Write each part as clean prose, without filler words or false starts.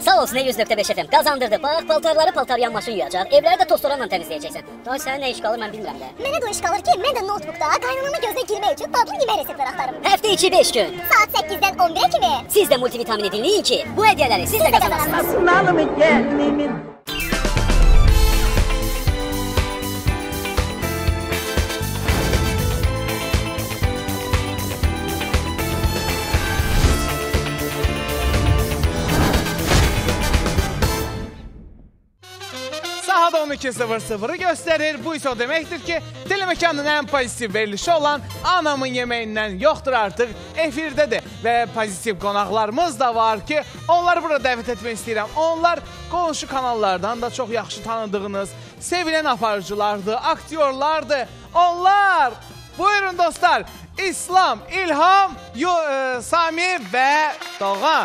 Sağ olsun 100.5 FM qazandırdı. Bax, paltarları paltaryan maşın yuyacaq. Evləri də tostoranla təmizləyəcəksən. Daha sənin nə iş qalır mən bilmirəm də. Mənə də o iş qalır ki, mən də notebookda qaynanamın gözünə girmək üçün dadlı yemək reseptləri axtarım. Həftə içi 5 gün. Saat 8-dən 11-ə kimi. Siz də multivitamini dinləyin ki, bu hədiyyələri siz də qazanasınız. Saat 12:00 göstərir. Bu isə o deməkdir ki, telemekanın ən pozitiv verilişi olan Anamın yeməyindən yoxdur artıq efirdədir. Və pozitiv qonaqlarımız da var ki, onları burada dəvət etmək istəyirəm. Onlar qonşu kanallardan da çox yaxşı tanıdığınız, sevilən aparıcılardır, aktyorlardır. Onlar, buyurun dostlar, İslam, İlham, Sami və Doğan.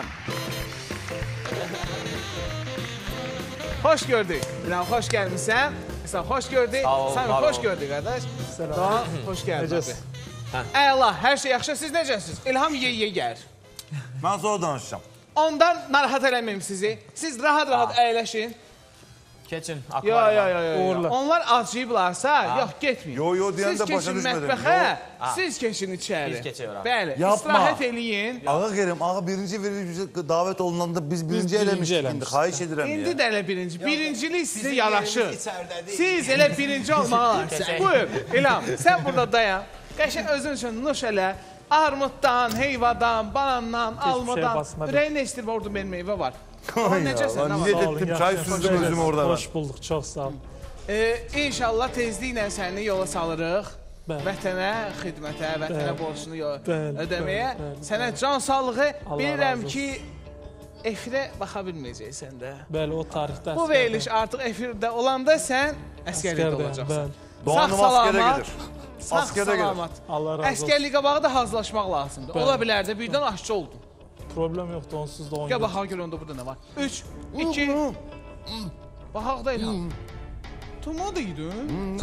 Hoş gördük. İlham, hoş gelmişsən. İslam, hoş gördük. Sami, hoş gördük, qardaş. Doğan, hoş geldin. Əla, hər şey yaxşı. Siz necəsiniz? İlham yeyə gəlir. Mən sonra danışacağım. Ondan narahat eləməyim sizi. Siz rahat-rahat əyləşin. Keçin. Yo. Onlar acıyıblarsa, yox, getməyin. Yo, deyən də başa düşmədim. Mətbəxə, siz keçin içəri. Biz keçiyoruz. Bəli, Yapma. istirahət eləyin. Ağa Kerim, ağa birinci verilişə davət olunanda biz birinci eləmişdik. Xahiş edirəm ya. İndi də elə birinci. Birincilik sizə yaraşır. Siz elə birinci olmağa layiqsiniz. Buyur, İlham, sən burada dayan. Qəşəng özün üçün nuş elə. Armuddan, heyvadan, banandan, almadan. Ürəyin nə istəyir, orada benim meyvə var. Necəsən? Niyet etdim, çay süzdüm özümü orada. Hoş bulduk, çox sağ ol. İnşallah tezliklə səni yola salırıq. Vətənə, xidmətə, vətənə borcunu ödəməyə. Sənə can sağlığı. Bilirəm ki, efirə baxa bilməyəcəksən də. Bəli, o tarixdə. Bu veriliş artıq efirdə olanda sən əskərlikdə olacaqsan. Doğanım askərə gedir. Askərə gedir. Allah razı olsun. Əskərlik qabağı da hazırlaşmaq lazımdır. Ola bilər də birdən aşçı oldun. Problem yoxdur, onsuz da 10 gün. Gəl baxaq gör onda burada nə var. 3, 2, baxaq da İlham. Tumo da yedin.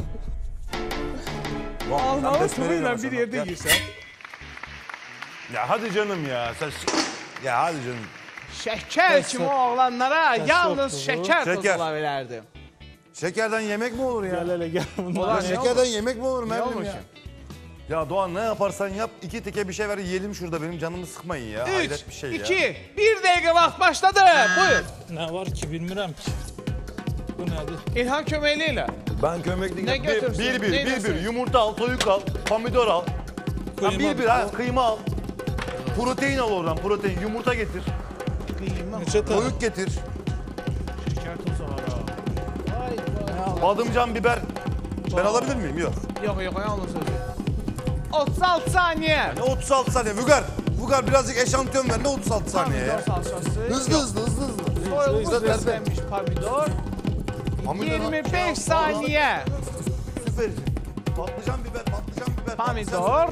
Almalı tumu ilə bir yerdə yiyirsən. Ya hadi canım ya. Ya hadi canım. Şəkər kimi oğlanlara yalnız şəkər tozu ola bilərdi. Şekerden yemek mi olur ya? Gel. Şekerden yemek mi olur Mervim ya? Ya Doğan ne yaparsan yap, 2 teke bir şey ver yiyelim şurada, benim canımı sıkmayın ya. 3, Hayret bir şey 2, ya. 1 dəqiqə vaxt başladı. Buyur. Ne var ki bilmirəm ki. Bu nədir? İlham köməkli ilə. Ben kömeklik Ne götürsün? bir yumurta al, soyuk al, pomidor al. Kıyma. Kıyma al. Protein al oradan, protein. Yumurta getir. Neçə tane? Soyuk getir. Şəkər tozu var ha. Badımcan biber. Ben alabilir miyim? Yok. Yox, yalnız sözü. 36 saniye. Ne 36 saniye? Vügar birazcık eşantiyon ver. Ne 36 saniye ya? Pomidor salçası. Hızlı. Soyulmuş beslenmiş pomidor. 25 saniye. Süpersin. Patlıcan biber. Pomidor.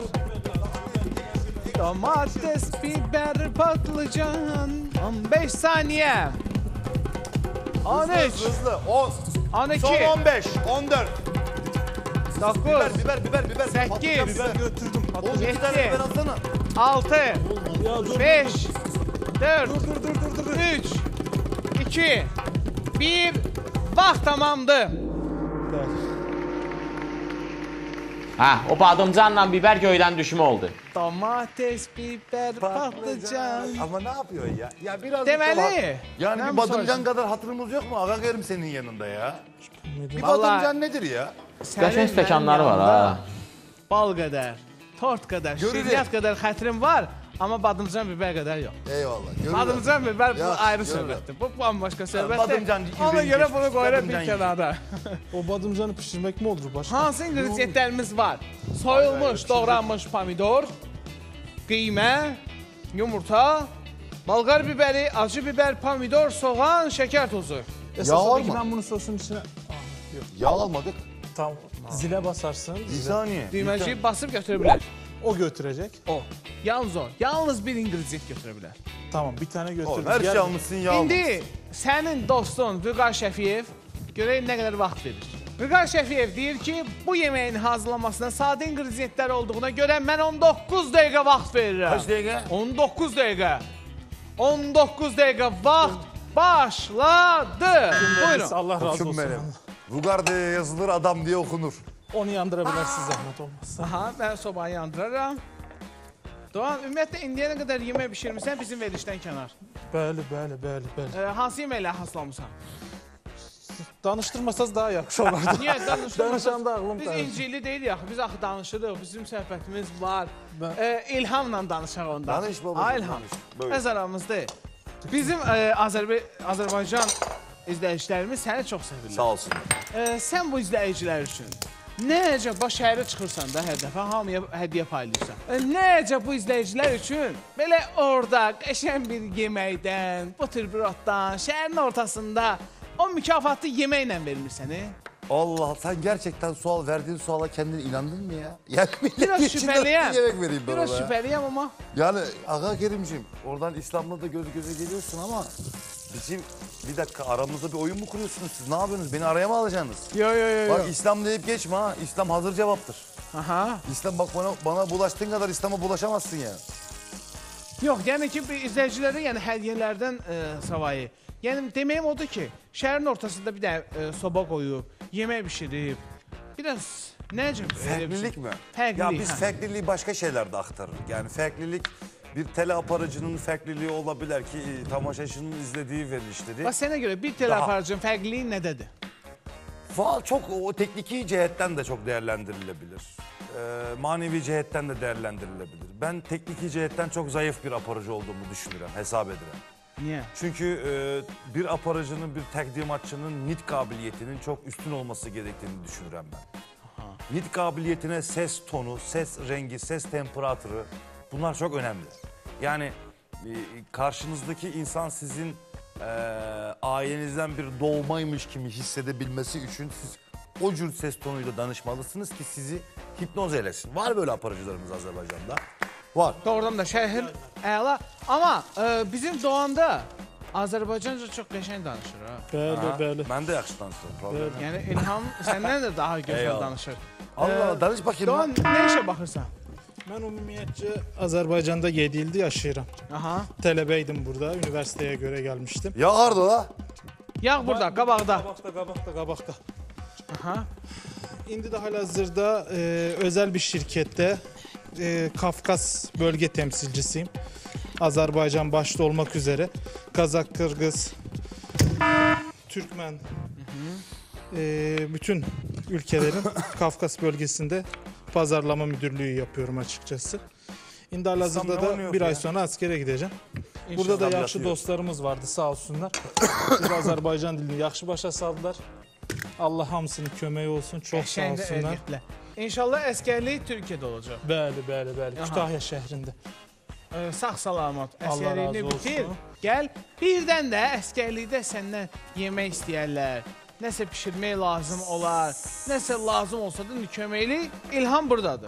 Domates, biber, patlıcan. 15 saniye. 13. Hızlı. 10. 12. Son 15. 14. 9. Biber. 8. Patlıcan biber götürdüm. 12 7. tane biber alsana. 6. Ya dur. 5. 4. 3. 2. 1. Vaxt tamamdır. O badımcanla biber göydən düşümü oldu. Domates, biber, patlıcan. Ama ne yapıyor ya? Ya biraz Deməli. yani Nə bir badımcan kadar hatırımız yok mu? Ağa Kerim senin yanında ya. Bir Vallahi- badımcan nedir ya? Qəşəng stəkanları var ha. Bal qədər, tort qədər, Görürük. şirniyyat qədər xətrim var, amma badımcan biber qədər yox. Eyvallah. Görürüm. Badımcan biber bu Yox, ayrı görürüm. söhbətdir. Bu bambaşqa söhbətdir. badımcan Ona yüreği görə bunu geçmiş, qoyuram bir badımcan kənara. O badımcanı pişirmek mi olur başka? Hansı ingredientlərimiz var? Soyulmuş, doğranmış pomidor, qiymə, yumurta, balqar biberi, acı biber, pomidor, soğan, şəkər tozu. Esas var peki mı? ben bunu sosun içine... Yağ almadık. Tam zile basarsın. Bir saniye. Düyməciyi basıb götürə bilər. O götürecek. O. Yalnız o. Yalnız bir ingredient götürə bilər. Tamam bir tane götür. Oğlum, her şey almışsın yağ almışsın. İndi sənin dostun Vüqar Şəfiyev görək nə qədər vaxt verir. Vüqar Şəfiyev deyir ki, bu yeməyin hazırlanmasına sadə ingrediyentlər olduğuna görə mən 19 dəqiqə vaxt verirəm. Kaç dəqiqə? 19 dəqiqə. 19 dəqiqə vaxt başladı. Buyurun. Allah razı Koçum olsun. benim. Vugarda'ya yazılır adam diye okunur. Onu yandırabilirsiniz zahmet olmazsa. Aha, ben sobayı yandıraram. Doğan, ümumiyyətlə indiyənə qədər yemək bişirmirsən bizim verilişdən kənar. Bəli. Hansı yeməklə haslamısan? Danışdırmasanız daha yaxşı olardı. Niyə danışırmısınız? Danışanda ağlım Biz qarışır. incili deyilik axı, biz axı danışırıq, bizim söhbətimiz var. İlhamla danışaq onda. Danış babacığım, Ay, İlham, danış. Buyur. öz aramızda. Bizim Azərbaycan izləyicilərimiz səni çox sevirlər. Sağ olsun. Sən bu izləyicilər üçün necə baş şəhərə çıxırsan da hər dəfə hamıya hədiyyə paylayırsan. Necə bu izləyicilər üçün belə orada qəşəng bir yeməkdən, buterbrotdan, şəhərin ortasında o mükafatlı yeməklə vermirsən. Allah, sen gerçekten verdiğin suala kendin inandın mı ya? Yani Biraz milletin içinden şüpheliyim. bir yemek vereyim ben Biraz ona ya. şüpheliyim ama. Yani Ağa Kerimciğim, oradan İslam'la da göz göze geliyorsun ama bizim bir dakika aramızda bir oyun mu kuruyorsunuz siz? Ne yapıyorsunuz? Beni araya mı alacaksınız? Yo. Bak İslam deyip geçme ha. İslam hazır cevaptır. Aha. İslam bak bana bulaştığın kadar İslam'a bulaşamazsın ya. Yox, yəni ki, izləyicilərə yəni hədiyyələrdən savayı. Yəni deməyim odur ki, şəhərin ortasında bir də soba qoyub, yemək bişirib, biraz necə Farklılık mı? Farklılık. Ya biz farklılığı başka şeylerde aktarırız. Yani farklılık bir teleaparıcının farklılığı olabilir ki tamaşaçının izlediği verilişleri. Bax sənə görə bir teleaparıcının fərqliliyi nədədir? Çok o tekniki cihetten de çok değerlendirilebilir. Manevi cihetten de değerlendirilebilir. Ben tekniki cihetten çok zayıf bir aparıcı olduğumu düşünürüm, hesap ederim. Niyə? Çünkü bir aparıcının, bir təqdimatçının nit kabiliyetinin çok üstün olması gerektiğini düşünürüm ben. Nit kabiliyetine ses tonu, ses rengi, ses temperatürü bunlar çok önemli. Yani karşınızdaki insan sizin ailenizden bir doğmaymış gibi hissedebilmesi için siz o cür ses tonuyla danışmalısınız ki sizi hipnoz eylesin. Var böyle aparıcılarımız Azerbaycan'da. Var. Doğrudan da şəhər əla. Amma bizim Doğanda Azərbaycanca çox qəşəng danışır ha. Bəli. Ben de yaxşı danışıyorum. Problem. Yəni İlham səndən də daha gözəl Eyvallah. danışır. Allah danış bakayım. Doğan nə işə baxırsan? Mən ümumiyyətcə Azərbaycanda 7 ildir yaşayıram. Aha. Tələbə idim burada, üniversiteye göre gelmiştim. Ya harda la? Yağ burada, qabaqda. Qabaqda. Aha. İndi de halihazırda özel bir şirkette Kafkas bölge temsilcisiyim. Azerbaycan başta olmak üzere Kazak, Kırgız, Türkmen, bütün ülkelerin Kafkas bölgesinde pazarlama müdürlüğü yapıyorum açıkçası. İndi halihazırda da bir ay sonra askere gideceğim. Burada da yaxşı yatıyor. dostlarımız vardı sağ olsunlar. Biz Azerbaycan dilini yaxşı başa saldılar. Allah hamısının köməyi olsun, çox sağ Qəşəng olsunlar. öyrətlə. İnşallah əskərlik Türkiyədə olacaq. Bəli. Kütahya şehrinde. Sağ salamat Allah əskərliyini razı bitir. olsun. Gəl. Birdən də əskərlikdə səndən yemək istəyərlər. Nəsə pişirmək lazım olar. Nəsə lazım olsa da köməkli İlham buradadır.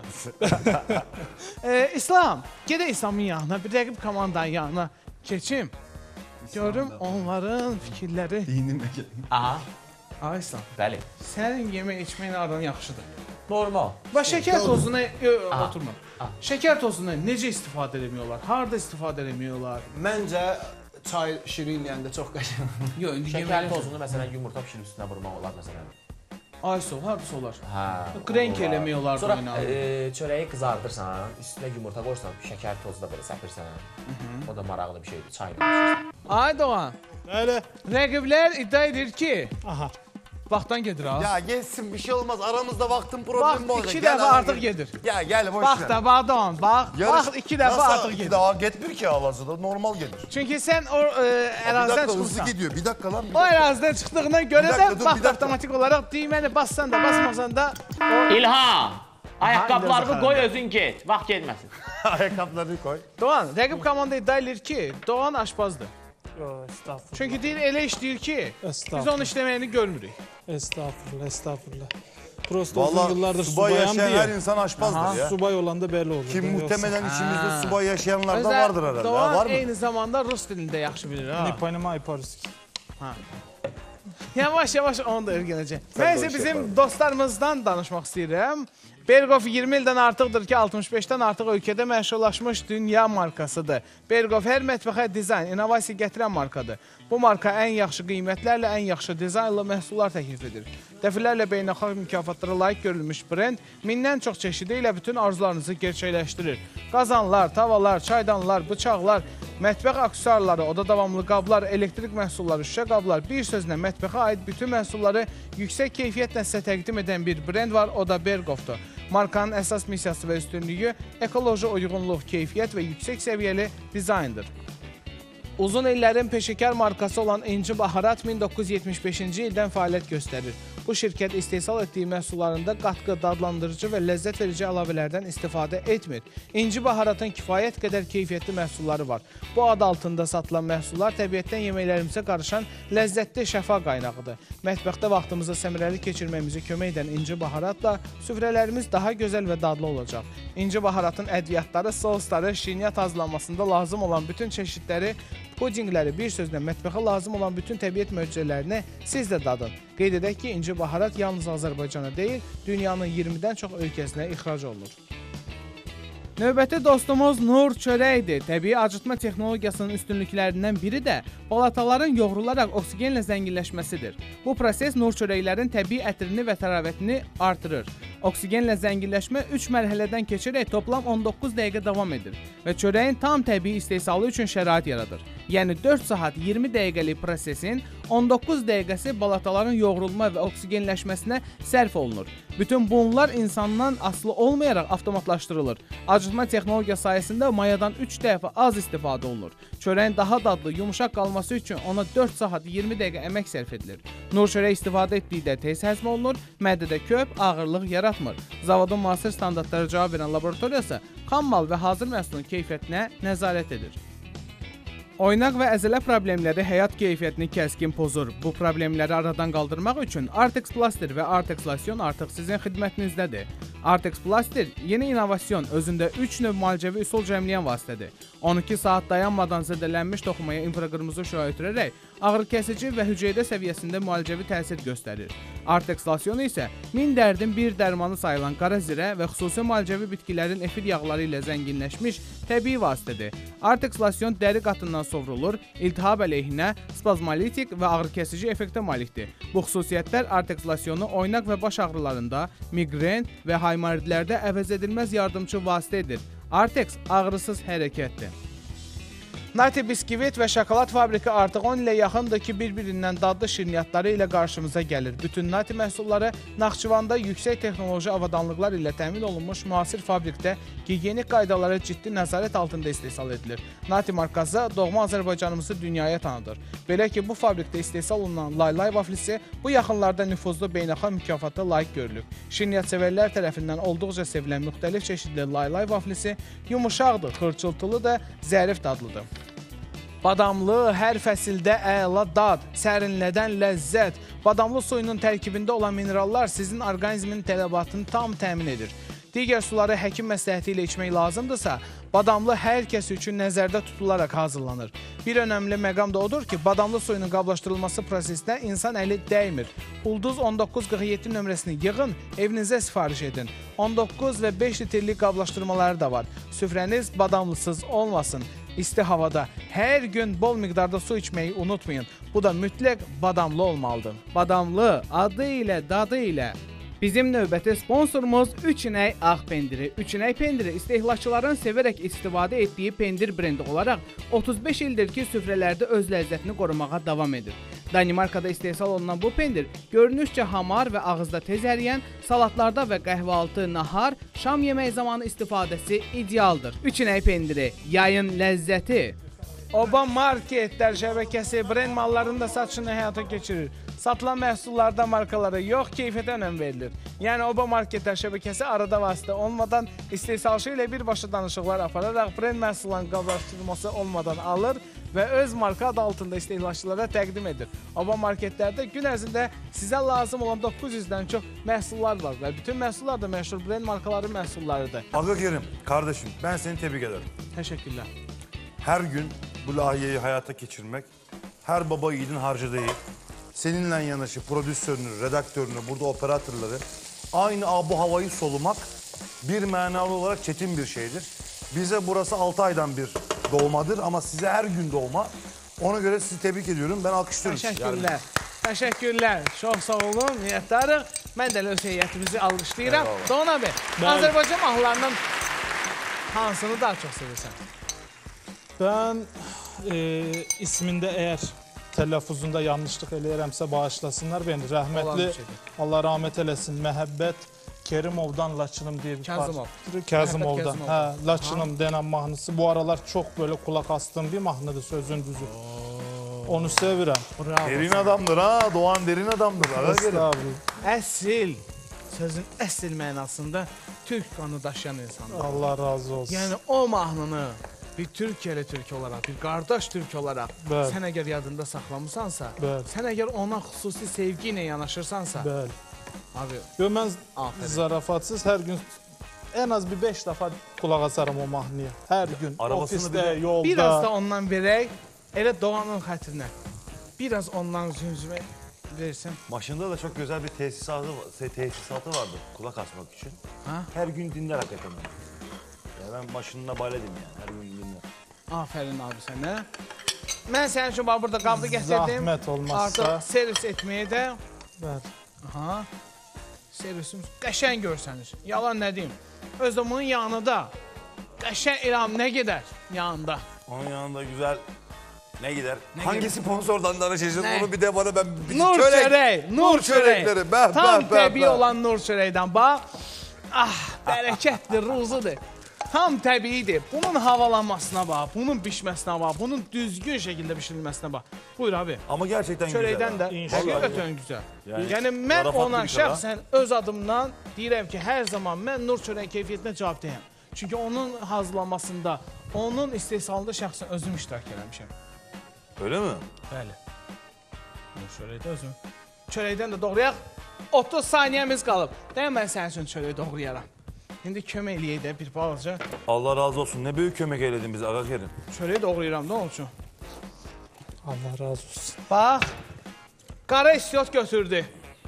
İslam, gedək İslamın yanına, bir rəqib komandanın yanına keçim. Görüm onların fikirləri. Aha, Ay İslam, bəli. sənin yemək içməyin aran yaxşıdır. Normal. Bax şəkər tozuna oturma. Şəkər tozuna necə istifadə edemiyorlar? Harda istifadə edemiyorlar? Məncə çay şirinləyəndə çox qəşəng. Yox, indi Şəkər yemək tozunu məsələn yumurta pişirib üstünə vurmaq olar məsələn. Ay sol, hardasa olar. Hə. Krenk olar. eləmiyorlar Sonra oyunu. çörəyi qızardırsan, üstünə yumurta qoyursan, şəkər tozu da belə səpirsən. O da maraqlı bir şeydir. Çayla içirsən. Ay Doğan, Öyle. rəqiblər iddia edir ki, Aha. vaxtdan gedir ha. Ya geçsin bir şey olmaz. Aramızda vaktin problemi Bax, olacak. iki Gel dəfə abi, artıq gel. gedir. Ya gel boş Bax ver. da, bax Doğan, bax. Bax, iki dəfə artıq iki gedir. daha getmir ki havası normal gelir. Çünki sən o Bir ərazidən dakika hızlı çıxırsan. gidiyor. Bir dakika lan. Bir O dakika. ərazidən çıxdığına görə Bir dakika, dur, də bir vaxt dakika. avtomatik olaraq düyməni bassan da, basmasan da İlham! Ayaqqabılarını indi qoy özün get. Vaxt getməsin. Ayakkabılarını koy. Doğan, rəqib komanda iddia edir ki, Doğan aşpazdır. Estağfurullah. Çünki deyir elə işləyir ki, biz Estağfurullah. onun işləməyini görmürük. Estağfurullah. Prosto uzun Vallahi yıllardır subay subayam yaşayan her diye. insan aşpazdır ya. Subay olan da belli olur. Kim muhtemelen içimizde Ha. subay yaşayanlar da Özə vardır herhalde. Doğan Ha, var mı? eyni zamanda Rus dilində yaxşı bilir ha. Ne poнимаю по-русски. Yavaş yavaş onu da öyrənəcək. Sən Mən də o isə iş bizim yaparım. dostlarımızdan danışmaq istəyirəm. Berghoff 20 ildən artıqdır ki, 65-dən artıq ölkədə məşhurlaşmış dünya markasıdır. Berghoff hər mətbəxə dizayn, innovasiya gətirən markadır. Bu marka ən yaxşı qiymətlərlə, ən yaxşı dizaynlı məhsullar təklif edir. Dəfələrlə beynəlxalq mükafatlara layiq görülmüş brend mindən çox çeşidi ilə bütün arzularınızı gerçəkləşdirir. Qazanlar, tavalar, çaydanlar, bıçaqlar, mətbəx aksesuarları, oda davamlı qablar, elektrik məhsulları, şüşə qablar, bir sözlə mətbəxə aid bütün məhsulları yüksək keyfiyyətlə sizə təqdim edən bir brend var, o da Berghoffdur. Markanın əsas missiyası və üstünlüyü ekoloji uyğunluq, keyfiyyət və yüksək səviyyəli dizayndır. Uzun illərin peşəkar markası olan İnci Baharat 1975-ci ildən fəaliyyət göstərir. Bu şirkət istehsal etdiyi məhsullarında qatqı, dadlandırıcı və ləzzət verici əlavələrdən istifadə etmir. İnci Baharatın kifayət qədər keyfiyyətli məhsulları var. Bu ad altında satılan məhsullar təbiətdən yeməklərimizə qarışan ləzzətli şəfa qaynağıdır. Mətbəxdə vaxtımızı səmərəli keçirməyimizi kömək edən İnci Baharatla süfrələrimiz daha gözəl və dadlı olacaq. İnci Baharatın ədviyyatları, sosları, şirniyyat hazırlanmasında lazım olan bütün çeşidləri, pudingləri, bir sözlə mətbəxə lazım olan bütün təbiət möcüzələrini siz də dadın. Qeyd edək ki, İnci Baharat yalnız Azərbaycana deyil, dünyanın 20-dən çox ölkəsinə ixrac olunur. Növbəti dostumuz Nur çörəkdir. Təbii acıtma texnologiyasının üstünlüklərindən biri də balataların yoğrularaq oksigenlə zənginləşməsidir. Bu proses nur çörəklərin təbii ətrini və təravətini artırır. Oksigenlə zənginləşmə 3 mərhələdən keçərək toplam 19 dəqiqə davam edir və çörəyin tam təbii istehsalı üçün şərait yaradır. Yəni 4 saat 20 dəqiqəlik prosesin 19 dəqiqəsi balataların yoğrulma və oksigenləşməsinə sərf olunur. Bütün bunlar insandan asılı olmayaraq avtomatlaşdırılır. Acıtma texnologiya sayəsində mayadan 3 dəfə az istifadə olunur. Çörəyin daha dadlı, yumuşaq qalması üçün ona 4 saat 20 dəqiqə əmək sərf edilir. Nur çörək istifadə etdikdə tez həzm olunur, mədədə köp, ağırlıq yaratmır. Zavodun müasir standartlara cavab verən laboratoriyası xam mal və hazır məhsulun keyfiyyətinə nəzarət edir. Oynaq və əzələ problemləri həyat keyfiyyətini kəskin pozur. Bu problemləri aradan qaldırmaq üçün Artex Plaster və Artex Lotion artıq sizin xidmətinizdədir. Artex Plaster yeni innovasyon, özündə 3 növ müalicəvi üsul cəmləyən vasitədir. 12 saat dayanmadan zədələnmiş toxumaya infraqırmızı şüa ötürərək ağrı-kəsici və hüceyrə səviyyəsində müalicəvi təsir göstərir. Artex Lotion isə 1000 dərdin bir dərmanı sayılan qara zirə və xüsusi müalicəvi bitkilərin efir yağları ilə zənginləşmiş təbii vasitədir. Artex Lotion dəri qatından sovrulur, iltihab əleyhinə, spazmolitik və ağrı-kəsici effektə malikdir. Bu xüsusiyyətlər Artex Lotionu oynaq və baş ağrılarında, miqren və haymaridlərdə əvəz edilməz yardımçı vasitə edir. Artex ağrısız hərəkətdir. Nati biskvit və şokolad fabriki artıq 10 ilə yaxındır ki, bir-birindən dadlı şirniyyatları ilə qarşımıza gəlir. Bütün Nati məhsulları Naxçıvanda yüksək texnoloji avadanlıqlar ilə təmin olunmuş müasir fabrikdə gigiyenik qaydalara ciddi nəzarət altında istehsal edilir. Nati markası doğma Azərbaycanımızı dünyaya tanıdır. Belə ki, bu fabrikdə istehsal olunan Laylay vaflisi bu yaxınlarda nüfuzlu beynəlxalq mükafata layiq görülüb. Şirniyyat sevərlər tərəfindən olduqca sevilən müxtəlif çeşidli Laylay vaflisi yumuşaqdır, xırçıltılı da zərif dadlıdır. Badamlı, hər fəsildə əla dad, sərinlədən ləzzət, badamlı suyunun tərkibində olan minerallar sizin orqanizmin tələbatını tam təmin edir. Digər suları həkim məsləhəti ilə içmək lazımdırsa, badamlı hər kəs üçün nəzərdə tutularaq hazırlanır. Bir önəmli məqam da odur ki, badamlı suyunun qablaşdırılması prosesində insan əli dəymir. Ulduz 1947 nömrəsini yığın, evinizə sifariş edin. 19 və 5 litrlik qablaşdırmaları da var. Süfrəniz badamlısız olmasın. İsti havada hər gün bol miqdarda su içməyi unutmayın. Bu da mütləq badamlı olmalıdır. Badamlı adı ilə, dadı ilə. Bizim növbəti sponsorumuz 3 inək ağ pendiri. 3 inək pendiri istehlakçıların sevərək istifadə etdiyi pendir brendi olaraq 35 ildir ki, süfrələrdə öz ləzzətini qorumağa davam edir. Danimarkada istehsal olunan bu pendir görünüşcə hamar və ağızda tez əriyən, salatlarda və qəhvaltı, nahar, şam yemək zamanı istifadəsi idealdır. 3 inək pendiri, yayın ləzzəti. Oba marketlər şəbəkəsi brend mallarının da satışını həyata keçirir. Satılan məhsullarda markalara yox, keyfiyyətə önəm verilir. Yəni Oba marketlər şəbəkəsi arada vasitə olmadan istehsalçı ilə birbaşa danışıqlar apararaq brend məhsulların qablaşdırılması olmadan alır və öz marka adı altında istehlakçılara təqdim edir. Oba marketlərdə gün ərzində sizə lazım olan 900-dən çox məhsullar var və bütün məhsullar da məşhur brend markaları məhsullarıdır. Aga Kerim, kardeşim ben seni tebrik ederim. Təşəkkürlər. Her gün bu lahiyeyi hayata geçirmek, her baba yiğidin harcı değil. Seninle yanaşı prodüsörünü, redaktörünü, burada operatörleri aynı abu havayı solumak bir mənalı olarak çetin bir şeydir. Bize burası 6 aydan bir doğmadır ama size her gün doğma. Ona göre sizi tebrik ediyorum. Ben alkışlıyorum. Təşəkkürlər. Təşəkkürlər. Çox sağ olun. Minnətdarıq. Mən də öz heyətimizi alqışlayıram. Doğan abi, Azərbaycan mahnılarından hansını daha çox sevirsən? Ben isminde eğer telaffuzunda yanlışlık eləyirəmsə bağışlasınlar beni. Rahmetli, Olan bir şeydir. Allah rahmet eylesin, Məhəbbət Kerimov'dan Laçınım diye bir Kazımov. Kazımov'dan. Kazımov. Ha, Laçınım denen mahnısı. Bu aralar çok böyle kulak astığım bir mahnıdır, sözün düzü. Onu sevirəm. Bravo. Derin adamdır ha. Doğan derin adamdır. Estağfurullah. Əsl, sözün əsl mənasında Türk qanı daşıyan insandır. Allah razı olsun. Yəni o mahnını bir Türkiyəli Türk olaraq, bir qardaş Türk olaraq Bəli. sən əgər yadında saxlamısansa, Bəli. sən əgər ona xüsusi sevgi ilə yanaşırsansa, Bəli. abi, Yo, mən Aferin. zarafatsız her gün en az bir 5 defa kulak asarım o mahnıya. Her gün. Arabasını Ofiste, bile- yolda. biraz da ondan verək, elə Doğanın xətrinə. Biraz ondan zümzümə versin. Maşında da çok güzel bir tesisatı vardı kulak asmak için. Ha? Her gün dinler hakikaten. Ya ben maşınına baledim yani. Her gün dinler. Afərin abi sənə. Mən sənin üçün bax burada qabda gətirdim. Zahmet olmazsa. Artıq servis etməyə də. Evet. Aha. Servisimiz qəşəng görsənir. Yalan nə deyim. Özdə bunun yanında qəşəng İrəm nə gedər yanında. Onun yanında güzel ne gider? Hangi sponsordan danışacağız Ne? onu bir de bana ben Nur çörək, nur çörəkləri. çörək. Tam təbii olan nur çörəkdən bax. Ah, bərəkətli, ruzudur. Tam təbiidir. Bunun havalanmasına bax, bunun bişməsinə bax, bunun düzgün şəkildə bişirilməsinə bax. Buyur abi. Ama gerçekten Çörəkdən güzel. də ha. həqiqətən gözəl. Yəni mən zarafatlı ona bir şey ha. şəxsən öz adımdan deyirəm ki, hər zaman mən nur çörəyin keyfiyyətinə cavabdeyəm. Çünki onun hazırlanmasında, onun istehsalında şəxsən özüm iştirak eləmişəm. Öyle mi? Bəli. Nur çörəkdə özüm. Çörəkdən də doğrayaq. 30 saniyəmiz qalıb. Deyəm mən sənin üçün çörəyi doğrayaram. İndi kömək eləyək də bir balaca. Allah razı olsun. Ne büyük kömek eyledin bize Aga Kerim. Çörəyi doğrayıram da onun üçün. Allah razı olsun. Bax, qara istiot götürdü.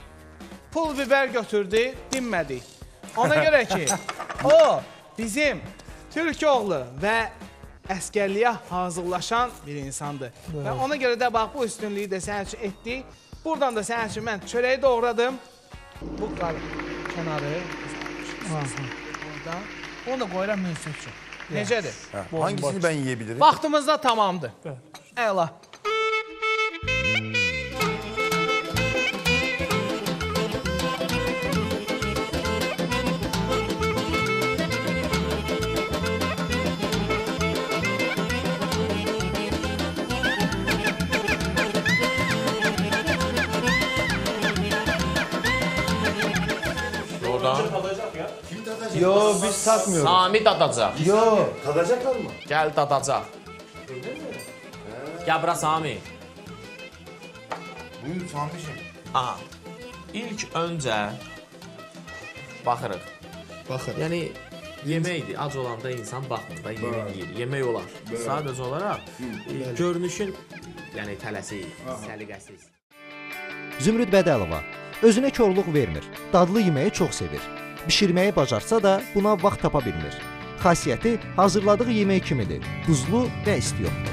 Pul biber götürdü, dinmədik. Ona görə ki, o bizim Türk oğlu və əskərliyə hazırlaşan bir insandır. Və ona görə də bax, bu üstünlüyü də sənin üçün etdik. Buradan da sənin üçün mən çörəyi doğradım. Bu kənarı. Oradan. Onu da qoyuram münsiz üçün. Necədir? Hangisini ben yiyebilirim? Vaxtımız da tamamdır. Əla. Oradan Yo biz satmıyoruz. Sami dadacaq. Yo. Tadacaklar mı? Gəl dadacaq. Gəl bura Sami. Buyur Sami'ciğim. Aha. İlk öncə baxırıq. Baxın. Yəni yeməkdir. Ac olanda insan baxmır da, yemək yeyir. Yemək olar. Sadəcə olaraq görünüşün, yəni tələsik, səliqəsiz. Zümrüd Bədəlova özünə korluq vermir. Dadlı yeməyi çox sevir. Bişirməyi bacarsa da buna vaxt tapa bilmir. Xasiyyəti hazırladığı yemək kimidir. Duzlu və istiyotlu.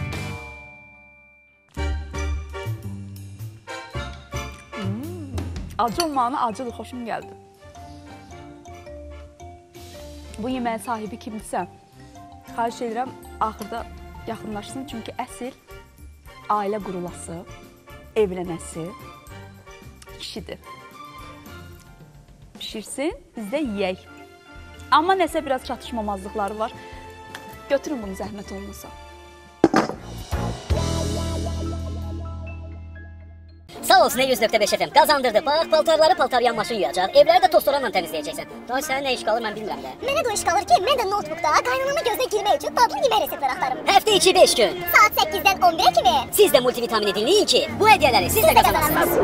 Acı olmağına acıdır, xoşum gəldi. Bu yeməyin sahibi kimdirsə, xahiş edirəm, axırda yaxınlaşsın. Çünki əsl ailə qurulası, evlənəsi kişidir. Pişirsin, biz də yeyək. Amma nəsə biraz çatışmamazlıqları var. Götürün bunu zəhmət olmasa. Sağ olsun 100.5 FM qazandırdı. Bax, paltarları paltaryan maşın yuyacaq. Evləri də tostoranla təmizləyəcəksən. Daha sənin nə iş qalır mən bilmirəm də. Mənə də iş qalır ki, mən də notebookda qaynanamı gözdən girmək üçün dadlı yemək reseptləri axtarım. Həftə içi 5 gün. Saat 8-dən 11-ə kimi. Siz də multivitamini dinləyin ki, bu hədiyyələri siz də qazanasınız.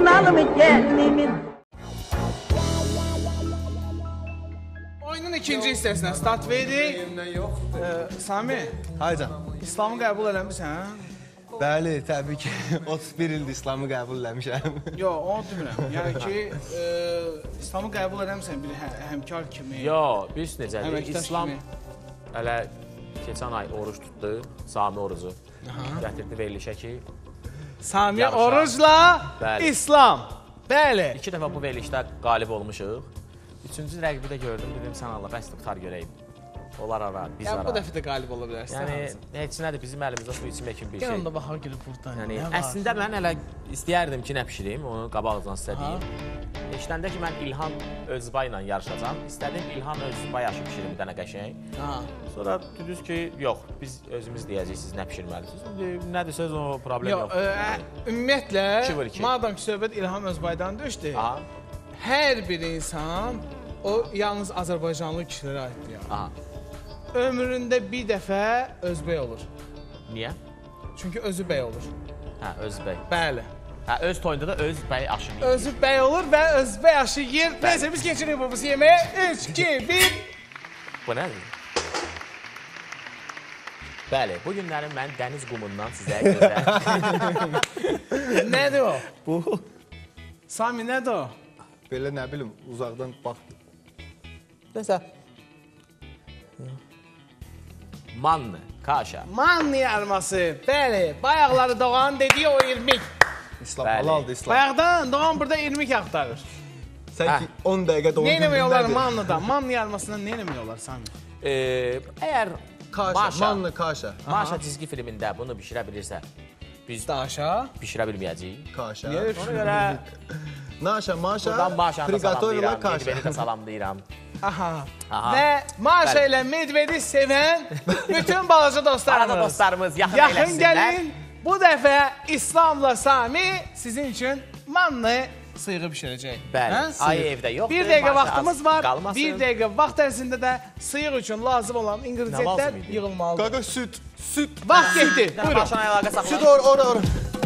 Oyunun ikinci hissəsinə start verdik. Sami, Haycan. İslamı qəbul eləmirsən? Bəli, təbii ki. 31 ildir İslamı qəbul eləmişəm. Yox, onu demirəm. Yəni ki, İslamı qəbul edəmsən bir həmkar kimi. Yox, biz necədir? Əməkdaş İslam kimi. hələ keçən ay oruç tutdu, Sami orucu. Gətirdi verilişə ki, Sami yarışa. orucla Bəli. İslam. Bəli. 2 dəfə bu verilişdə qalib olmuşuq. 3-cü rəqibi də gördüm, dedim sən Allah bəs tutar görəyim. Onlar ara, biz Yəni ara. bu dəfə də qalib ola bilərsən. Yəni heç nədir bizim əlimizdə su içmək kimi bir Gəl şey. onda baxaq girib burdan. Yəni Nə var? əslində mən hələ istəyərdim ki, nə bişirim, onu qabaqdan sizə deyim. Eşidəndə ki, mən İlhan Özbay ilə yarışacağam. İstədim İlhan Özbay aşı bişirim bir dənə qəşəng. Sonra dediniz ki, yox, biz özümüz deyəcəyik, siz nə bişirməlisiniz. Nə desəz o problem Yox, yox. ümumiyyətlə, 2-2. madam ki, söhbət İlham Özbaydan düşdü. Aha, Hər bir insan o yalnız Azərbaycanlı kişilərə aiddir. Yəni. aha. Ömründə bir dəfə özbey olur. Niyə? Çünki özü bəy olur. Hə, Özbəy. Bəli. Hə, öz toyunda da Özbəy aşını yeyir. Özü bəy olur və özbey aşı yer. Neyse biz keçirik bu yeməyə. 3, 2, 1. Bu nədir? Bəli, bu günləri mən dəniz qumundan sizə gözəl. Nədir o? Bu Sami, nədir o? belə nə bilim uzaqdan baxdı. Nəsə. Manlı, kaşa. Manlı yarması. Bəli, bayaqları Doğan dediyi o irmik. İslam Bəli. halaldır İslam. Bayaqdan Doğan burada irmik axtarır. Sən ki 10 dəqiqə doğum Nə eləmək olar günündədir. manlıda? Manlı yarmasından nə eləmək olar Sami? Əgər Kaşa, Maşa, manlı kaşa. Maşa çizgi filmində bunu bişirə bilirsə, biz Daşa. bişirə bilməyəcəyik. Kaşa. Ona görə Naşa, maşa, buradan Maşanı da frigatorla salamlayıram, kaşa. Medvedi də salamlayıram. Aha. Aha. Və Maşa ilə Medvedi sevən bütün balaca Arada dostlarımız. dostlarımız yaxın Yaxın eləsinlər. gəlin. Bu dəfə İslamla Sami sizin üçün manlı sıyğı bişirəcək. Bəli, Hə? ay Sıyıq. evdə yoxdur. Bir dəqiqə Maşa vaxtımız az var. qalmasın. Bir dəqiqə vaxt ərzində də sıyıq üçün lazım olan ingredientlər lazım idi? yığılmalıdır. Qaqa süt, süt. Vaxt getdi. Buyurun. Maşana əlaqə saxla. Süt ora.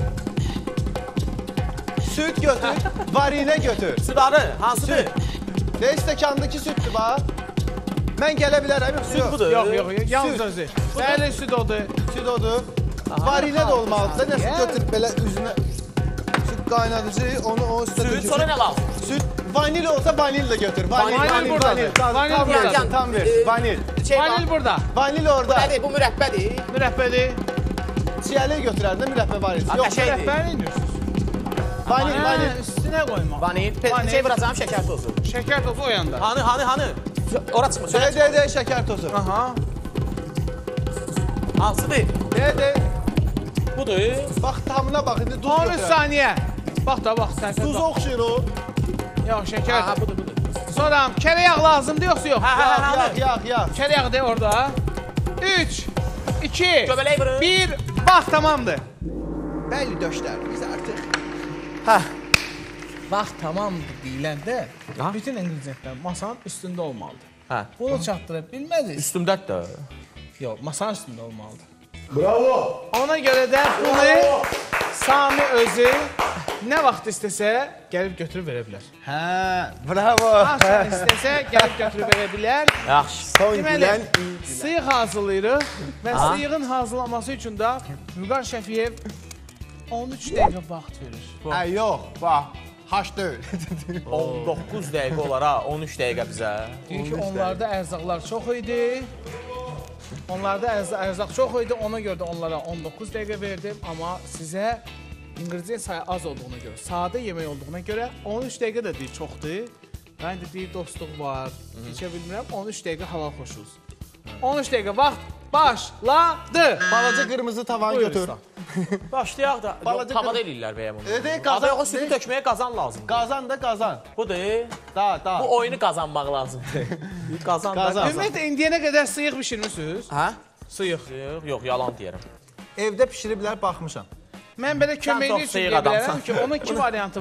Süt götür, varinə götür. Sudarı, hansıdır? 5 stəkandakı sütdür bax. Mən gələ bilərəm, yoxsa yox? budur. Yox, yalnız Süt. özü. Bəli, süd odur. Süt odur. Varinə də olmalıdır. Nəsə götür belə üzünə süt qaynadıcı, onu o üstə Süt, sonra nə lazım? Süt, vanil olsa vanil də götür. Vanil buradadır. Vanil Tam buradadır. ver, tam ver. Vanil. Vanil burada. Vanil orada. Nədir, bu mürəbbədir. Mürəbbədir. Çiyəli götürəndə mürəbbə vanil. Ha, Yox, qəşəngdir. Mürəbbə nə ediyorsunuz? vanil, Hə, vanil. üstünə qoyma. Vanil, Vanil. şey vuracağım, şəkər tozu. Şəkər tozu o yanda. Hanı? Ora çıxma, sonra çıxma. De, şəkər tozu. Aha. Hansıdır? De. Budur. Bax tamına bax, indi duz 13 götür. saniyə. Bax da bax sən. Duz oxşayır o. Yox, şəkər. Ha, budur. Sonra kərə yağ lazımdır yoxsa yox? Yağ. Kərə yağ de orada. 3, 2, Göbələk vurun. 1, vaxt tamamdır. Bəli döşlərimiz artıq. Vaxt tamamdır deyiləndə Ha? bütün ingredientlər masanın üstündə olmalıdır. Hə. Bunu çatdıra bilməzsiniz. Üstümdədir də. Yox, masanın üstündə olmalıdır. Bravo. Ona görə də bunu Sami özü nə vaxt istəsə gəlib götürüb verə bilər. Hə, bravo. Akşam istəsə gəlib götürüb verə bilər. Yaxşı. Son Deməli, gülən sıyıq hazırlayırıq və sıyığın hazırlanması üçün də Vüqar Şəfiyev 13 dəqiqə vaxt verir. Hə, yox, bax. Haş deyil. 19 dəqiqə olara, 13 dəqiqə bizə. Deyir ki, onlarda ərzaqlar çox idi. Onlarda ərzaq çox idi, ona görə də onlara 19 dəqiqə verdim. Amma sizə ingredient sayı az olduğuna görə, sadə yemək olduğuna görə 13 dəqiqə də deyir çoxdur. Mən də deyir dostluq var, içə bilmirəm, 13 dəqiqə halal xoşuz. 13 dəqiqə vaxt başladı. Balaca qırmızı tavan Buyur götür. usta. Başlayaq da. Balaca Tavada qırm- eləyirlər bəyəm onu. Dedi, Qazan yox, qazan. sütü tökməyə qazan lazımdır. Qazan da qazan. Budur. Da. Bu oyunu qazanmaq lazımdır. Qazan da Qazan. Ümumiyyətlə, indiyənə qədər sıyıq bişirmişsiniz. Hə? Sıyıq. Yox, yalan deyirəm. Evdə bişiriblər, baxmışam. Mən belə köməkli çox üçün sıyıq deyə adamsan. bilərəm ki, onun iki variantı var.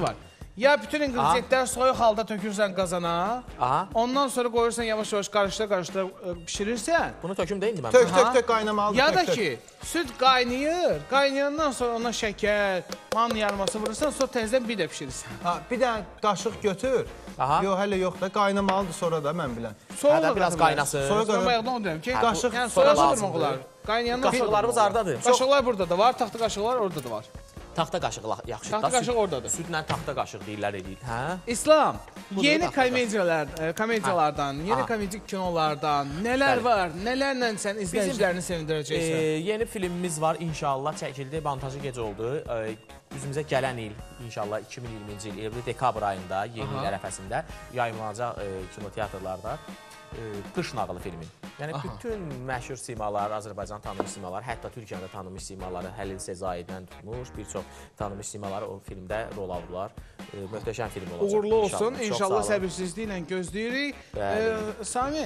Ya bütün ingredientləri soyuq halda tökürsən qazana. Aha. Ondan sonra qoyursan yavaş-yavaş qarışdıra bişirirsən. Bunu töküm də indi mən. Tök qaynamalıdır. Ya da ki, süd qaynayır. Qaynayandan sonra ona şəkər, man yarması vurursan, sonra təzədən bir də bişirirsən. Ha, bir dənə qaşıq götür. Aha. Yox, hələ yox da, qaynamalıdır sonra da mən bilən. Hədə biraz qaynasın. Sonra bayaqdan o deyirəm ki, qaşıq yəni sonra sonra lazımdır. vurmaq olar. Qaynayandan sonra Qaşıqlarımız hardadır? Qaşıqlar burada da var, taxta qaşıqlar orada da var. Taxta qaşıq yaxşıdır. Taxta qaşıq oradadır. Südlə taxta qaşıq deyirlər edir. Hə? İslam, yeni taxta komediyalardan, yeni komedik kinolardan nələr var, nələrlə sən izləyicilərini sevindirəcəksən? Yeni filmimiz var, inşallah çəkildi, montajı gecə oldu. Üzümüzə gələn il, inşallah 2020-ci il, dekabr ayında, yeni il ərəfəsində yayımlanacaq kinoteatrlarda Qış nağılı filmi. Yəni bütün məşhur simalar, Azərbaycan tanınmış simalar, hətta Türkiyədə tanınmış simaları Həlil Sezaidən tutmuş, bir çox tanınmış simaları o filmdə rol aldılar. Möhtəşəm film olacaq. Uğurlu olsun, inşallah səbirsizliklə gözləyirik. Sami,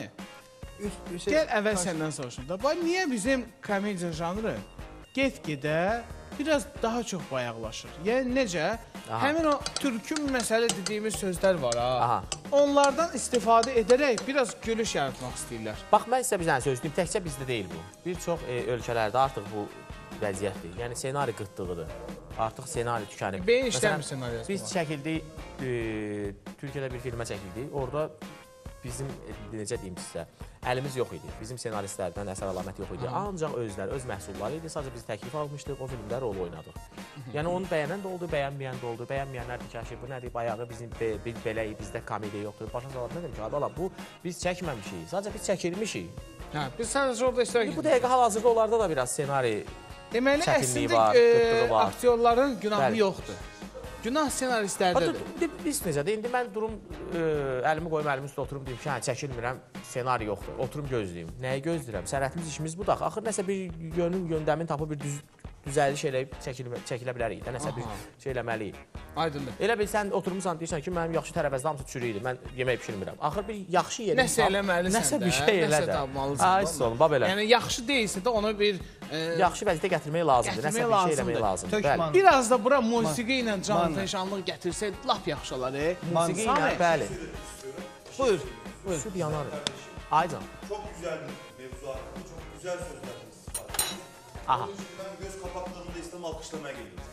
gəl əvvəl səndən soruşum da. Niyə bizim komediya janrı get-gedə biraz daha çox bayaqlaşır? Yəni necə? Həmin o türkün məsələ dediyimiz sözlər var ha. Onlardan istifadə edərək biraz gülüş yaratmaq istəyirlər. Bax, mən sizə bir dənə söz deyim, təkcə bizdə deyil bu. Bir çox ölkələrdə artıq bu vəziyyətdir. Yəni, senari qıtlığıdır. Artıq senari tükənib. Beyin işləmir senariyası. Biz çəkildik, Türkiyədə bir filmə çəkildik. Orada bizim, necə deyim sizə, əlimiz yox idi. Bizim senaristlərdən əsər əlamət yox idi. Ancaq özləri, öz məhsulları idi. Sadəcə biz təklif almışdıq, o filmdə rol oynadıq. Yəni onu bəyənən də oldu, bəyənməyən də oldu. Bəyənməyənlər ki, bu nədir, bayağı bizim beləyik, bizdə komediya yoxdur. Başa salab, nə dedim ki, adala, bu biz çəkməmişik, sadəcə biz çəkilmişik. Biz sadəcə orada iştirak edirik. Bu dəqiqə hal-hazırda onlarda da biraz senari deməli, əslində aktyorların günahı yoxdur. Günah senaristlərdədir. Biz necədir? İndi mən durum, əlimi qoyum, əlimin üstə oturum, deyim ki, çəkilmirəm, senari yoxdur. Oturum gözləyim. Nəyi gözləyirəm? Sənətimiz, işimiz bu da. Axır nəsə bir yöndəmin tapıb bir düzəliş eləyib çəkilə bilərik də, nəsə bir şey eləməliyik. Aydındır. Elə bil sən oturmuşsan, deyirsən ki, mənim yaxşı tərəvəzdə hamısı çürü idi, mən yemək pişirmirəm. Axır bir yaxşı yerim. Nəsə eləməlisən də. Nəsə bir şey elə də. Ay, olun, bab elə. Yəni, yaxşı deyilsə də onu bir... Yaxşı vəziyyətə gətirmək lazımdır, nəsə bir şey eləmək lazımdır. Biraz da bura musiqi ilə canlı-təşanlıq gətirsək, lap yaxşı olar. Musiqi ilə, bəli. Buyur. Süd yanar. Aycan. Çok güzel bir mevzu hakkında, çok güzel sözleriniz var. Aha. Onun için ben göz kapaklarında İslam'ı alkışlamaya geliyorum.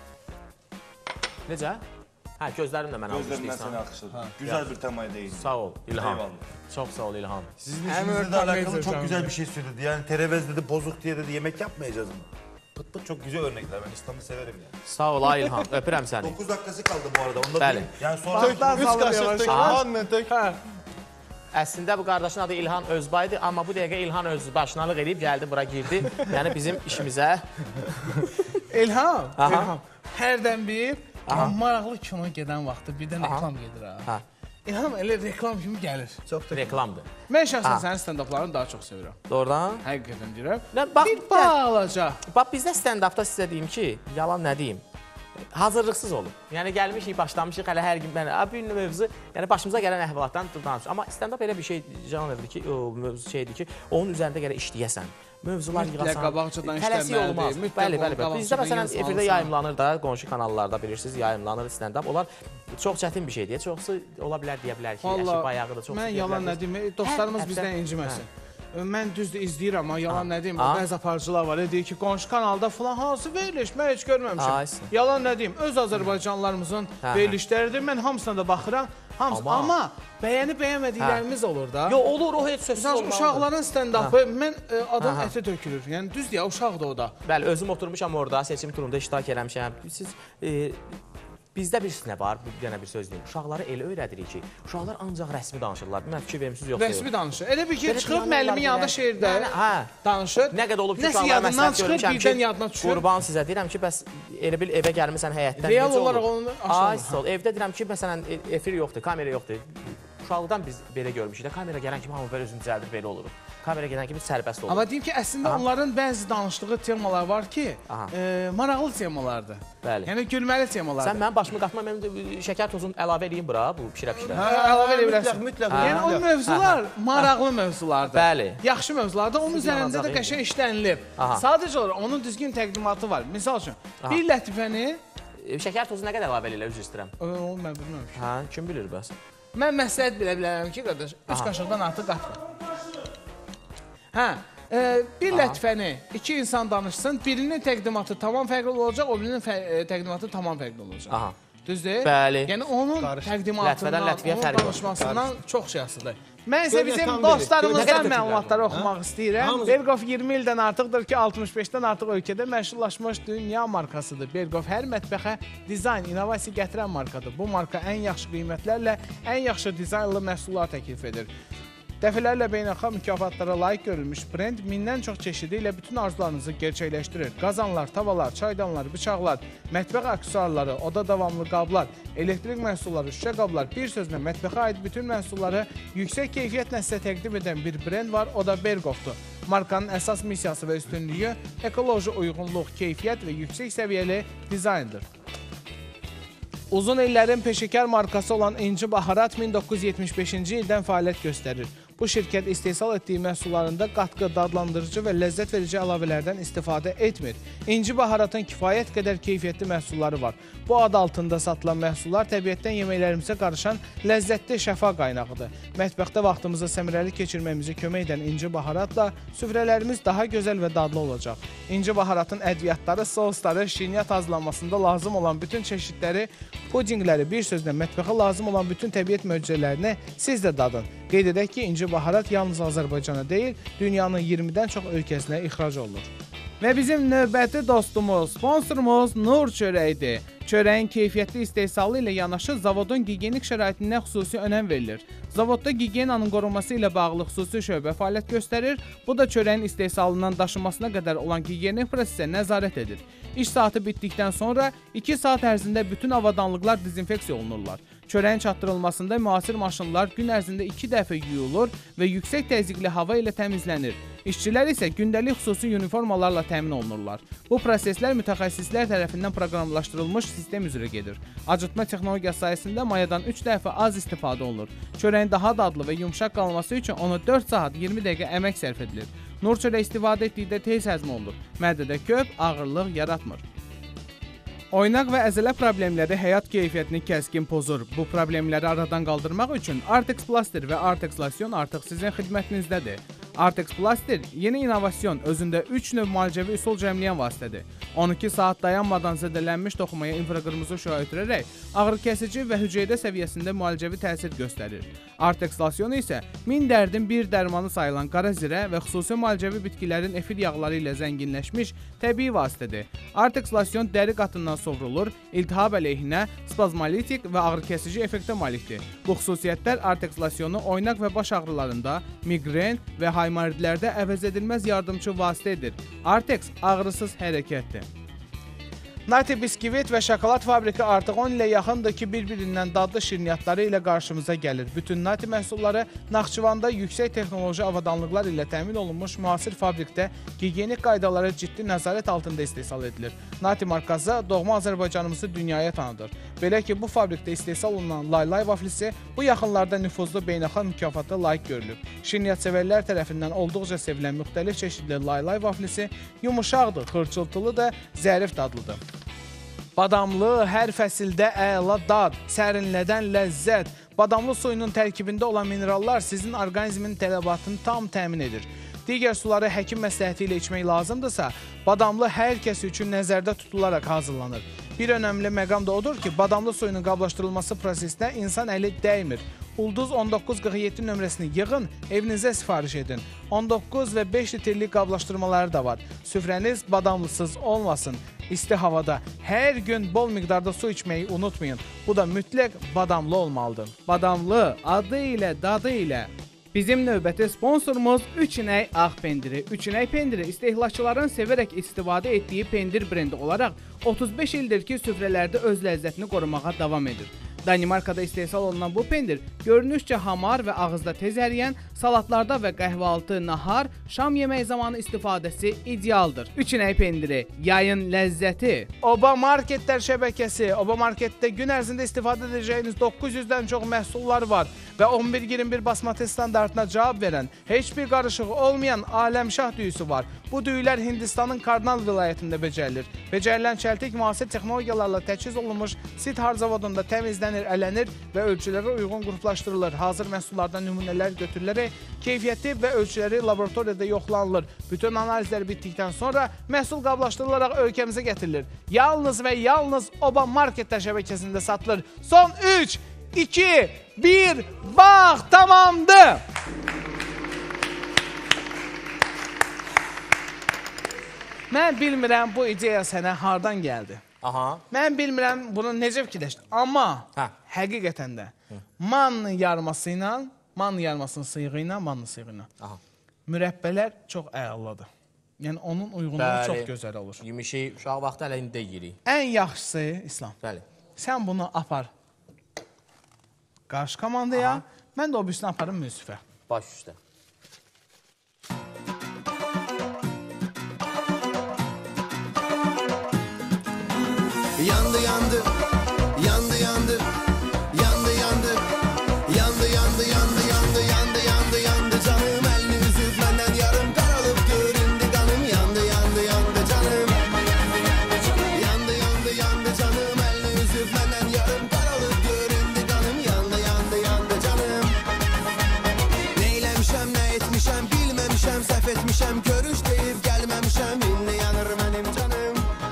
Necə? Hə, gözlərimlə mən almışdı Gözlerimden seni alkışladım. Güzel bir temaya değindin. Sağ ol, İlhan. Eyvallah. Çok sağ ol, İlhan. Sizin işinizle de alakalı çok güzel bir şey söyledi. Yani terevez dedi, bozuk diye dedi, yemek yapmayacağız mı? Pıt pıt çok güzel örnekler. Ben İslam'ı severim yani. Sağ ol, ay İlhan. Öpürəm səni. 9 dakikası kaldı bu arada. Onu da Bəli. bilin. Yani sonra... Üç qaşıq tök, manla tök. Əslində bu qardaşın adı İlhan Özbaydı, amma bu dəqiqə İlhan Özbaşınalıq edib gəldi, bura girdi. Yəni bizim işimizə. İlham, hərdən bir maraqlı kino gedən vaxtı birdən reklam gedir ha. İlham elə reklam kimi gəlir. Reklamdır. Mən şəxsən sənin stand-uplarını daha çox sevirəm. Doğrudan? Həqiqətən deyirəm. Bir balaca. Bax, bizdə stand-upda sizə deyim ki, yalan nə deyim? Hazırlıqsız olub. Yəni gəlmişik, başlamışıq, hələ hər gün bir mövzu, yəni başımıza gələn əhvalatdan danışıq. Amma stand-up elə bir şey janrdır ki, o mövzu şeydir ki, onun üzərində gələ işləyəsən. Mövzular yığasan, tələsik olmaz. Bəli. Bizdə məsələn efirdə yayımlanır da, qonşu kanallarda bilirsiniz, yayımlanır stand-up. Onlar çox çətin bir şeydir. Çoxsu ola bilər, deyə bilər ki, yaşı bayağıdır, çox mən yalan nə deyim, dostlarımız bizdən inciməsin. Mən düzdür izləyirəm, amma yalan nə deyim, bəzi aparıcılar var, deyir ki, qonşu kanalda filan hansı veriliş, mən heç görməmişəm. Yalan nə deyim, öz Azərbaycanlarımızın verilişləridir, mən hamısına da baxıram, amma bəyənib-bəyənmədiklərimiz olur da. Yox, olur, o heç sözsüz olmalıdır. Uşaqların stand-upı, mən adam əti tökülür, yəni düz deyə, uşaqdır o da. Bəli, özüm oturmuşam orada, seçim turunda iştirak eləmişəm. Siz... Bizdə bir sinə var, bir dənə bir söz deyim. Uşaqları elə öyrədirik ki, uşaqlar ancaq rəsmi danışırlar. Bilməm, fikir vermişsiniz yoxsa yox. Rəsmi danışır. Elə bir ki, çıxıb müəllimin yanında şeirdə danışır. Nə qədər olub ki, nəsə yadından çıxır, birdən yadına düşür. Qurban sizə deyirəm ki, bəs elə bil evə gəlmirsən həyətdən. Real olaraq onu aşağı. Evdə deyirəm ki, məsələn, efir yoxdur, kamera yoxdur. Uşaqlıqdan biz belə görmüşük də, kamera gələn kimi hamı belə özünü düzəldir, belə olur. Kamera gələn kimi sərbəst olur. Amma deyim ki, əslində onların bəzi danışdığı temalar var ki, maraqlı temalardır. Bəli. Yəni gülməli temalardır. Sən mənim başımı qatma, mənim şəkər tozunu əlavə edeyim bura, bu pişirə-pişirə. Əlavə edə bilərsən. Mütləq. Yəni o mövzular maraqlı mövzulardır. Bəli. Yaxşı mövzulardır, onun üzərində də qəşəng işlənilib. Sadəcə olaraq onun düzgün təqdimatı var. Misal üçün, bir lətifəni Şəkər tozu nə qədər əlavə edirlər, üzr istəyirəm. Onu mən bilmirəm. Hə, kim bilir bəs? Mən məsləhət bilə bilərəm ki, qardaş, 3 qaşıqdan artıq qatma. Hə, bir lətifəni 2 insan danışsın, birinin təqdimatı tamam fərqli olacaq, o birinin təqdimatı tamam fərqli olacaq. Aha. Düzdür? Bəli. Yəni onun təqdimatından, Lətifədən onun danışmasından çox şey asılıdır. Mən isə bizim dostlarımızdan məlumatları oxumaq istəyirəm. Berghoff 20 ildən artıqdır ki, 65-dən artıq ölkədə məşhurlaşmış dünya markasıdır. Berghoff hər mətbəxə dizayn, innovasiya gətirən markadır. Bu marka ən yaxşı qiymətlərlə ən yaxşı dizaynlı məhsullar təklif edir. Dəfələrlə beynəlxalq mükafatlara layiq görülmüş brend mindən çox çeşidi ilə bütün arzularınızı gerçəkləşdirir. Qazanlar, tavalar, çaydanlar, bıçaqlar, mətbəx aksesuarları, oda davamlı qablar, elektrik məhsulları, şüşə qablar, bir sözlə mətbəxə aid bütün məhsulları yüksək keyfiyyətlə sizə təqdim edən bir brend var, o da Berghoffdur. Markanın əsas missiyası və üstünlüyü ekoloji uyğunluq, keyfiyyət və yüksək səviyyəli dizayndır. Uzun illərin peşəkar markası olan İnci Baharat 1975-ci ildən fəaliyyət göstərir. Bu şirkət istehsal etdiyi məhsullarında qatqı, dadlandırıcı və ləzzət verici əlavələrdən istifadə etmir. İnci Baharatın kifayət qədər keyfiyyətli məhsulları var. Bu ad altında satılan məhsullar təbiətdən yeməklərimizə qarışan ləzzətli şəfa qaynağıdır. Mətbəxdə vaxtımızı səmərəli keçirməyimizi kömək edən İnci Baharatla süfrələrimiz daha gözəl və dadlı olacaq. İnci Baharatın ədviyyatları, sosları, şirniyyat hazırlanmasında lazım olan bütün çeşidləri, pudingləri, bir sözlə mətbəxə lazım olan bütün təbiət möcüzələrini siz də dadın. Qeyd edək ki, İnci Baharat yalnız Azərbaycana deyil, dünyanın 20-dən çox ölkəsinə ixrac olunur. Və bizim növbəti dostumuz, sponsorumuz Nur çörəyidir. Çörəyin keyfiyyətli istehsalı ilə yanaşı zavodun gigiyenik şəraitinə xüsusi önəm verilir. Zavodda gigiyenanın qorunması ilə bağlı xüsusi şöbə fəaliyyət göstərir. Bu da çörəyin istehsalından daşınmasına qədər olan gigiyenik prosesə nəzarət edir. İş saatı bitdikdən sonra 2 saat ərzində bütün avadanlıqlar dezinfeksiya olunurlar. Çörəyin çatdırılmasında müasir maşınlar gün ərzində 2 dəfə yuyulur və yüksək təzyiqli hava ilə təmizlənir. İşçilər isə gündəlik xüsusi uniformalarla təmin olunurlar. Bu proseslər mütəxəssislər tərəfindən proqramlaşdırılmış sistem üzrə gedir. Acıtma texnologiyası sayəsində mayadan 3 dəfə az istifadə olunur. Çörəyin daha dadlı və yumşaq qalması üçün ona 4 saat 20 dəqiqə əmək sərf edilir. Nur çörəyi istifadə etdikdə tez həzm olunur. Mədədə köp, ağırlıq yaratmır. Oynaq və əzələ problemləri həyat keyfiyyətini kəskin pozur. Bu problemləri aradan qaldırmaq üçün Artex Plaster və Artex Lotion artıq sizin xidmətinizdədir. Artex Plaster yeni innovasyon, özündə 3 növ müalicəvi üsul cəmləyən vasitədir. 12 saat dayanmadan zədələnmiş toxumaya infraqırmızı şüa ötürərək ağrı-kəsici və hüceyrə səviyyəsində müalicəvi təsir göstərir. Artex Lotion isə 1000 dərdin bir dərmanı sayılan qara zirə və xüsusi müalicəvi bitkilərin efir yağları ilə zənginləşmiş təbii vasitədir. Artex Lotion dəri qatından sovrulur, iltihab əleyhinə, spazmolitik və ağrı-kəsici effektə malikdir. Bu xüsusiyyətlər Artex Lotionu oynaq və baş ağrılarında, miqren və haymaridlərdə əvəz edilməz yardımçı vasitə edir. Artex ağrısız hərəkətdir. Nati biskvit və şokolad fabriki artıq 10 ilə yaxındır ki, bir-birindən dadlı şirniyyatları ilə qarşımıza gəlir. Bütün Nati məhsulları Naxçıvanda yüksək texnoloji avadanlıqlar ilə təmin olunmuş müasir fabrikdə gigiyenik qaydalara ciddi nəzarət altında istehsal edilir. Nati markası doğma Azərbaycanımızı dünyaya tanıdır. Belə ki, bu fabrikdə istehsal olunan Laylay vaflisi bu yaxınlarda nüfuzlu beynəlxalq mükafata layiq görülüb. Şirniyyat sevərlər tərəfindən olduqca sevilən müxtəlif çeşidli Laylay vaflisi yumuşaqdır, xırçıltılı da, zərif dadlıdır. Badamlı, hər fəsildə əla dad, sərinlədən ləzzət, badamlı suyunun tərkibində olan minerallar sizin orqanizmin tələbatını tam təmin edir. Digər suları həkim məsləhəti ilə içmək lazımdırsa, badamlı hər kəs üçün nəzərdə tutularaq hazırlanır. Bir önəmli məqam da odur ki, badamlı suyunun qablaşdırılması prosesində insan əli dəymir. Ulduz 1947 nömrəsini yığın, evinizə sifariş edin. 19 və 5 litrlik qablaşdırmaları da var. Süfrəniz badamlısız olmasın. İsti havada hər gün bol miqdarda su içməyi unutmayın. Bu da mütləq badamlı olmalıdır. Badamlı adı ilə, dadı ilə. Bizim növbəti sponsorumuz 3 inək ağ pendiri. 3 inək pendiri istehlakçıların sevərək istifadə etdiyi pendir brendi olaraq 35 ildir ki, süfrələrdə öz ləzzətini qorumağa davam edir. Danimarkada istehsal olunan bu pendir görünüşcə hamar və ağızda tez əriyən, Salatlarda və qəhvaltı, nahar, şam yemək zamanı istifadəsi idealdır. 3 inək pendiri, yayın ləzzəti. Oba Marketlər şəbəkəsi. Oba Marketdə gün ərzində istifadə edəcəyiniz 900-dən çox məhsullar var və 11-21 basmati standartına cavab verən, heç bir qarışığı olmayan aləmşah düyüsü var. Bu düyülər Hindistanın Karnal vilayətində becərilir. Becərilən çəltik müasir texnologiyalarla təchiz olunmuş Sithar zavodunda təmizlənir, ələnir və ölçülərə uyğun qruplaşdırılır. Hazır məhsullardan nümunələr götürülərək keyfiyyəti və ölçüləri laboratoriyada yoxlanılır. Bütün analizlər bitdikdən sonra məhsul qablaşdırılaraq ölkəmizə gətirilir. Yalnız və yalnız Oba Marketlər şəbəkəsində satılır. Son 3, 2, 1, bax, tamamdır. Mən bilmirəm bu ideya sənə hardan gəldi. Aha. Mən bilmirəm bunu necə fikirləşdim. Amma həqiqətən də manna yarması ilə, manna yarmasının sığı ilə, manna sığı ilə mürəbbələr çox əladır. Yəni onun uyğunluğu çox gözəl olur. Yemişi uşaq vaxtı hələ indi yeyirik. Ən yaxşısı, İslam. Bəli. Sən bunu apar qarşı komandaya, mən də o birisini aparım müsifə. Baş üstə. Yandı yandı, yandı yandı, yandı yandı, yandı yandı yandı yandı yandı yandı yandı canım, elini üzüp benden yarım karalıp göründü kanım, yandı yandı yandı canım, yandı yandı yandı canım, elini üzüp benden yarım karalıp göründü kanım, yandı yandı yandı canım. Neylemişem ne etmişem bilmemişem, səhv etmişem, görüş deyip gelmemişem, indi yanır benim canım.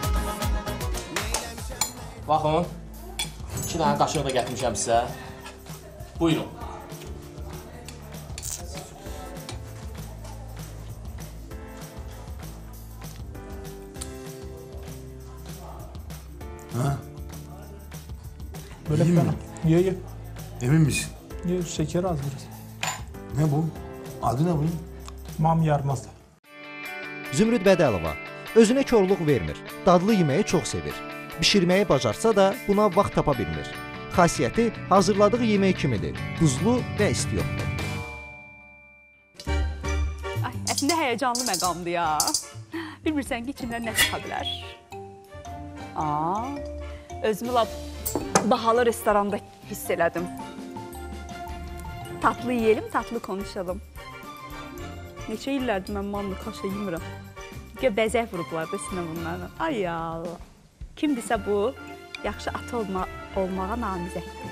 Baxın, 2 dənə qaşıq da gətirmişəm sizə. Buyurun. Ha? Böyle falan. Ye. Emin misin? Ye, şeker az biraz. Ne bu? Adı ne bunun? Mam yarması. Zümrüd Bədəlova özünə korluq vermir, dadlı yeməyi çox sevir. Bişirməyi bacarsa da buna vaxt tapa bilmir. Xasiyyəti hazırladığı yemək kimidir, duzlu və isti yoxdur. Əslində həyəcanlı məqamdır ya. Bilmirsən ki, içindən nə çıxa bilər. Özümü lap bahalı restoranda hiss elədim. Tatlı yiyelim, tatlı konuşalım. Neçə illərdir mən manlı kaşa yemirəm. Bəzək vurublar da sinə bunlarla. Ay ya Allah. Kimdirsə bu, yaxşı ata olmağa namizəkdir.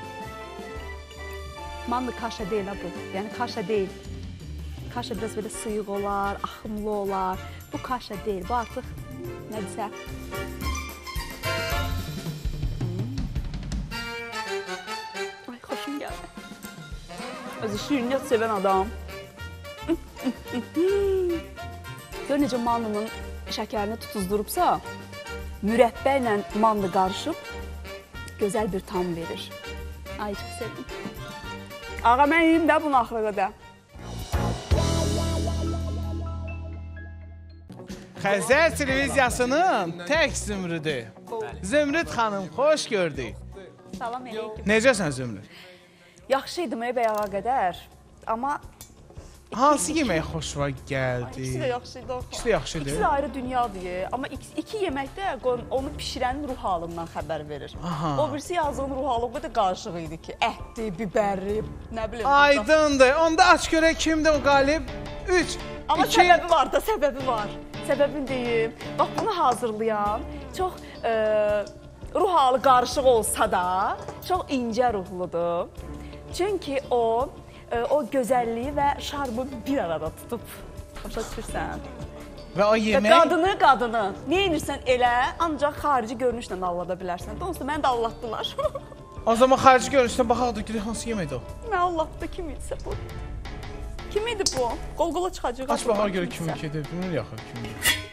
Manlı kaşa deyil ha bu. Yəni kaşa deyil. Kaşa biraz belə sıyıq olar, axımlı olar. Bu kaşa deyil. Bu artıq nədirsə. Ay, xoşum gəldi. Özü şirinyat sevən adam. Gör necə manlının şəkərini tutuzdurubsa, mürəbbə ilə manlı qarışıb gözəl bir tam verir. Ay, çox sevdim. Ağa, mən yiyeyim də bunu axırıqı da. Xəzər televiziyasının tək Zümrüdü. Zümrüd xanım, xoş gördük. Salam aleyküm. Necəsən Zümrüd? Yaxşı idim bəyağa qədər, amma... Hansı yemək xoşuna gəldi? İkisi də yaxşı idi. İkisi də yaxşı idi. İkisi də ayrı dünyadır. Amma iki yeməkdə onu pişirənin ruh halından xəbər verir. O birisi yazığın ruh halı o qədər qarışıq idi ki, ətli, bibərli, nə bilim. Aydındır. Onda aç görək kimdir o qalib? 3, 2... Amma səbəbi var da, səbəbi var. Səbəbini deyim. Bax, bunu hazırlayan çox ruh halı qarışıq olsa da, çox incə ruhludur. Çünki o gözəlliyi və şarmı bir arada tutub. Başa düşürsən? Və o yemək... Qadını, nə edirsən elə, ancaq xarici görünüşlə allada bilərsən. Onsuz da məni də allatdılar. O zaman xarici görünüşlə baxaqdır ki, hansı yeməkdir o? Mən allatdı, kim idisə bu? Kim idi bu? Qol-qola çıxacaq. Aç baxar görə kimin kidir, bilmir yaxı kimin.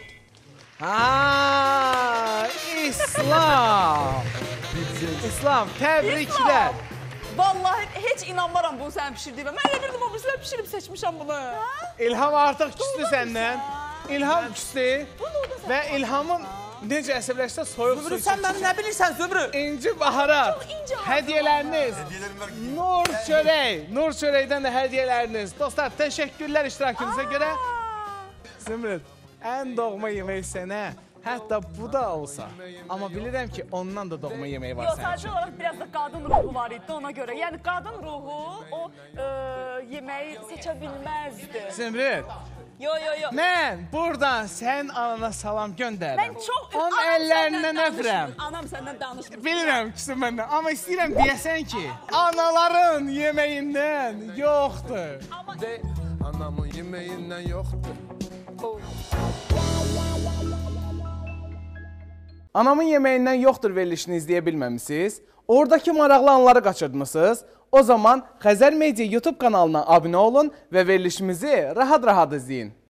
İslam! İslam, təbriklər! Vallahi heç inanmaram bunu sən pişirdiyimə. Mən elə bildim o birisilər pişirib seçmişəm bunu. İlham artıq küstü səndən. İlham küstü və İlhamın Necə əsəbləşsə soyuq su Zümrüd, içir. sən məni nə bilirsən Zümrüd? İnci Baharat, hədiyyələriniz, Nur Çörəkdən də hədiyyələriniz. Dostlar, təşəkkürlər iştirakınıza görə. Zümrüd, ən doğma yemək sənə, hətta bu da olsa. Amma bilirəm ki, ondan da doğma yemək var Yox, sənin sadəcə üçün. olaraq biraz da qadın ruhu var idi ona görə. Yəni qadın ruhu o yeməyi seçə bilməzdi. Zümrüd, Yo. mən buradan sənin anana salam göndərirəm. Mən çox Onun əllərindən öpürəm. Anam səndən danışmır. Bilirəm ki, məndən, amma istəyirəm deyəsən ki, anaların yeməyindən yoxdur. Anamın yemeğinden yoktu. Anamın yeməyindən yoxdur verilişini izləyə bilməmisiniz? Oradakı maraqlı anları qaçırdınız? O zaman Xəzər Media YouTube kanalına abunə olun və verilişimizi rahat-rahat izləyin.